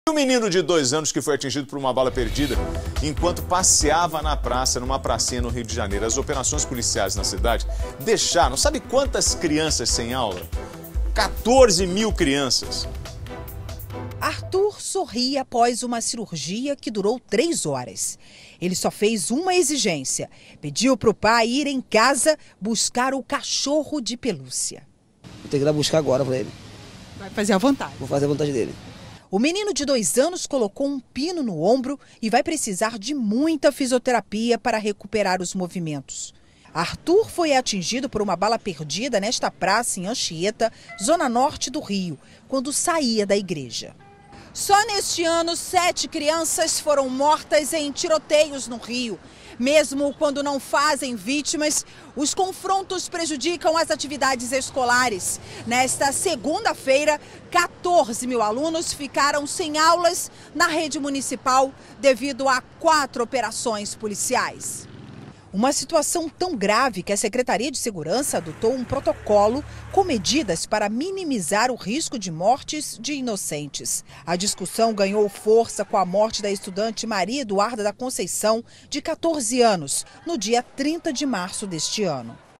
Um menino de 2 anos que foi atingido por uma bala perdida enquanto passeava na praça, numa pracinha no Rio de Janeiro. As operações policiais na cidade deixaram, sabe quantas crianças sem aula? 14 mil crianças. Arthur sorria após uma cirurgia que durou 3 horas. Ele só fez uma exigência. Pediu para o pai ir em casa buscar o cachorro de pelúcia. Vou ter que ir lá buscar agora para ele. Vai fazer à vontade. Vou fazer a vontade dele. O menino de 2 anos colocou um pino no ombro e vai precisar de muita fisioterapia para recuperar os movimentos. Arthur foi atingido por uma bala perdida nesta praça em Anchieta, zona norte do Rio, quando saía da igreja. Só neste ano, 7 crianças foram mortas em tiroteios no Rio. Mesmo quando não fazem vítimas, os confrontos prejudicam as atividades escolares. Nesta segunda-feira, 14 mil alunos ficaram sem aulas na rede municipal devido a 4 operações policiais. Uma situação tão grave que a Secretaria de Segurança adotou um protocolo com medidas para minimizar o risco de mortes de inocentes. A discussão ganhou força com a morte da estudante Maria Eduarda da Conceição, de 14 anos, no dia 30 de março deste ano.